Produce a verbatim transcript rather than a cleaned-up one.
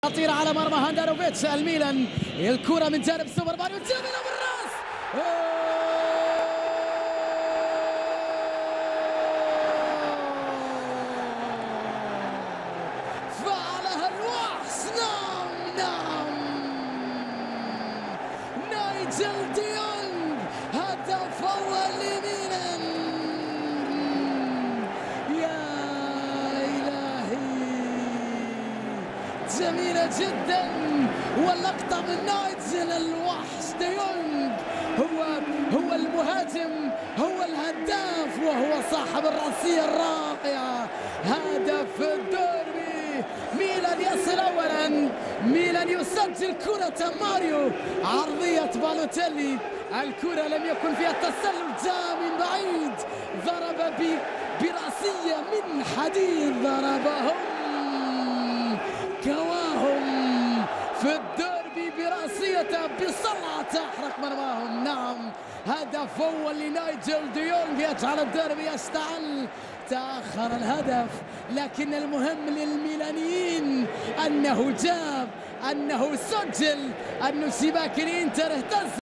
خطيرة على مرمى هاندانوفيتش. الميلان الكرة من جانب سوبر ماريو جميلة بالراس. فعلها الوحش. نعم نعم نايجل دي يونغ هدف أول لميلان. يا جميلة جدا، واللقطة من نايجل الوحش دي يونغ. هو هو المهاجم، هو الهداف، وهو صاحب الرأسية الرائعة. هدف الديربي. ميلان يصل أولا، ميلان يسجل كرة ماريو، عرضية بالوتيلي. الكرة لم يكن فيها التسلل، جاء من بعيد، ضرب برأسية من حديد، ضربهم كواهم في الديربي برأسيته بصلعة تحرق مرماهم. نعم، هدف أول لنايجل دي يونغ يجعل الديربي يشتعل. تأخر الهدف، لكن المهم للميلانيين أنه جاب، أنه سجل، أن شباك الإنتر اهتز.